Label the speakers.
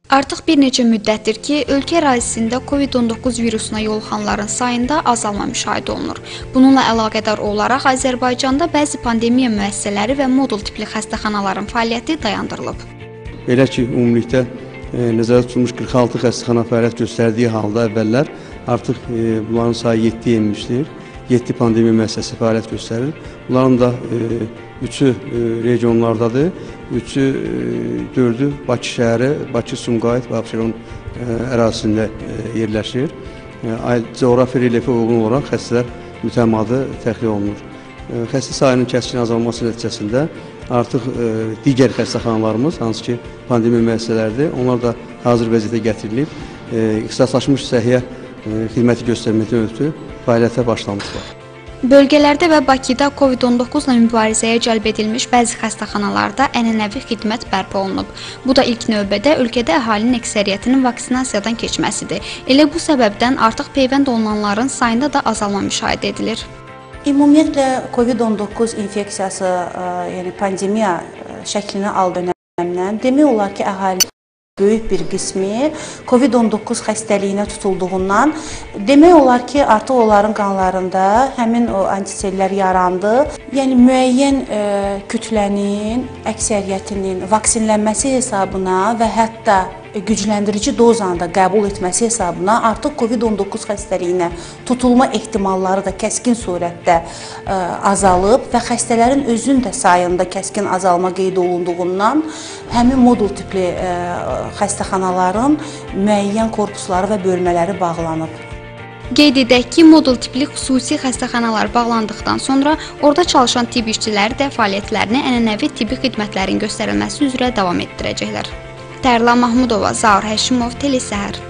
Speaker 1: Artıq bir neçə müddətdir ki, ölkə ərazisində COVID-19 virusuna yoluxanların sayında azalma müşahidə olunur. Bununla əlaqədar olaraq Azərbaycanda bəzi pandemiya müəssisələri və modul tipli xəstəxanaların fəaliyyəti dayandırılıb.
Speaker 2: Belə ki, ümumilikdə nəzərdə tutulmuş 46 xəstəxana fəaliyyət göstərdiyi halda əvvəllər artıq bunların sayı 7-yə enmişdir. 7 pandemiya müəssisəsi fəaliyyət göstərir. Bunların da 3-ü regionlardadır, 3-ü 4-ü Bakı şəhəri, Bakı, Sumqayıt və Abşeron ərazisində yerləşir. Coğrafi relyefi uyğun olaraq xəstələr mütəmadi təxliyə olunur. Xəstə sayının kəskin azalması nəticəsində artıq digər xəstəxanalarımız, hansı ki pandemiya müəssisələridir, onlar da hazır vəziyyətə gətirilib, ixtisaslaşmış səhiyyə xidməti göstərməkdən ötürü fəaliyyətə başlamışlar.
Speaker 1: Bölgələrdə və Bakıda COVID-19 ilə mübarizəyə cəlb edilmiş bəzi xəstəxanalarda ənənəvi xidmət bərpa olunub. Bu da ilk növbədə ölkədə əhalinin əksəriyyətinin vaksinasiyadan keçməsidir. Elə bu səbəbdən artıq peyvənd olunanların sayında da azalma müşahidə edilir.
Speaker 3: Ümumiyyətlə COVID-19 infeksiyası, yəni pandemiya şəklini aldığı dönəmdən demək olar ki, əhali böyük bir qismi COVID-19 xəstəliyinə tutulduğundan demək olar ki, artıq onların qanlarında həmin o antisellər yarandı. Yəni müəyyən kütlənin əksəriyyətinin vaksinlənməsi hesabına və hətta gücləndirici dozanı da qəbul etməsi hesabına artıq COVID-19 xəstəliyinə tutulma ehtimalları da kəskin surətdə azalıb və xəstələrin özünün də sayında kəskin azalma qeyd olunduğundan həmin modul tipli xəstəxanaların müəyyən korpusları və bölmələri bağlanıb.
Speaker 1: Qeyd edək ki, modul tipli xüsusi xəstəxanalar bağlandıqdan sonra orada çalışan tibb işçiləri də fəaliyyətlərini ənənəvi tibbi xidmətlərin göstərilməsi üzrə davam etdirəcəklər. Tərlan Mahmudova, Zaur Həşimov, Telesəhər.